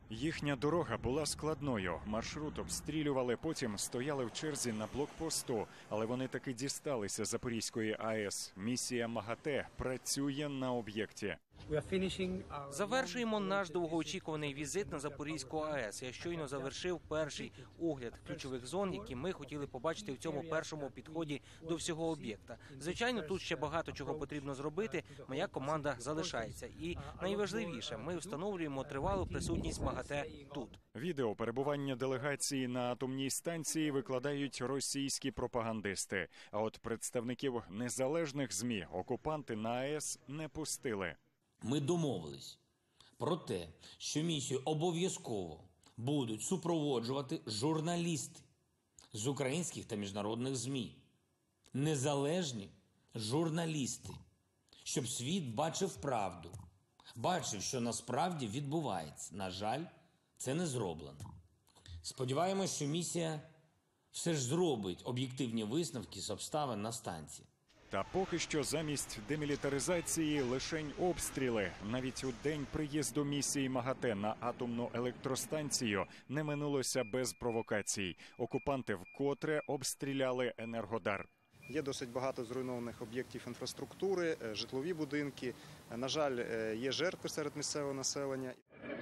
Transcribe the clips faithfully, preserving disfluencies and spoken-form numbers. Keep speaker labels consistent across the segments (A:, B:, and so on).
A: Їхня дорога була складною. Маршрут обстрілювали, потім стояли в черзі на блокпосту. Але вони таки дісталися Запорізької АЕС. Місія МАГАТЕ працює на об'єкті.
B: Завершуємо наш довгоочікуваний візит на Запорізьку АЕС. Я щойно завершив перший огляд ключових зон, які ми хотіли побачити в цьому першому підході до всього об'єкта. Звичайно, тут ще багато чого потрібно зробити. Моя команда залишається. І найважливіше, ми встановлюємо тривалу присутність МАГАТЕ тут.
A: Відео перебування делегації на атомній станції викладають російські пропагандисти. А от представників незалежних ЗМІ окупанти на АЕС не пустили.
C: Ми домовились про те, що місію обов'язково будуть супроводжувати журналісти з українських та міжнародних ЗМІ. Незалежні журналісти, щоб світ бачив правду, бачив, що насправді відбувається. На жаль, це не зроблено. Сподіваємось, що місія все ж зробить об'єктивні висновки з обставин на станції.
A: Та поки що замість демілітаризації лишень обстріли. Навіть у день приїзду місії МАГАТЕ на атомну електростанцію не минулося без провокацій. Окупанти вкотре обстріляли Енергодар.
D: Є досить багато зруйнованих об'єктів інфраструктури, житлові будинки. На жаль, є жертви серед місцевого населення.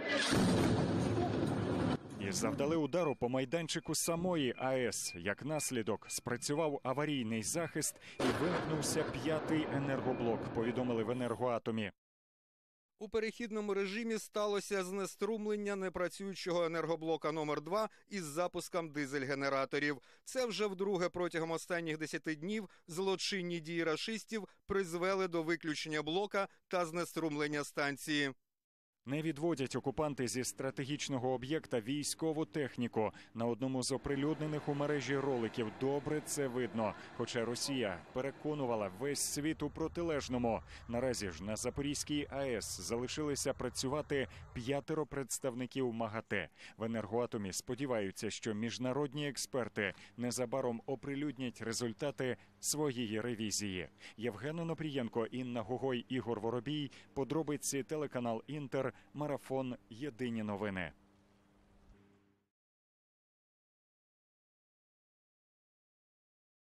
A: І завдали удару по майданчику самої АЕС. Як наслідок, спрацював аварійний захист і вимкнувся п'ятий енергоблок, повідомили в Енергоатомі.
E: У перехідному режимі сталося знеструмлення непрацюючого енергоблока номер два із запуском дизель-генераторів. Це вже вдруге протягом останніх десяти днів злочинні дії рашистів призвели до виключення блока та знеструмлення станції.
A: Не відводять окупанти зі стратегічного об'єкта військову техніку. На одному з оприлюднених у мережі роликів добре це видно. Хоча Росія переконувала весь світ у протилежному. Наразі ж на Запорізькій АЕС залишилися працювати п'ятеро представників МАГАТЕ. В Енергоатомі сподіваються, що міжнародні експерти незабаром оприлюднять результати своєї ревізії. Євген Онопрієнко, Інна Гогой, Ігор Воробій. Подробиці телеканал Інтер. Марафон. Єдині новини.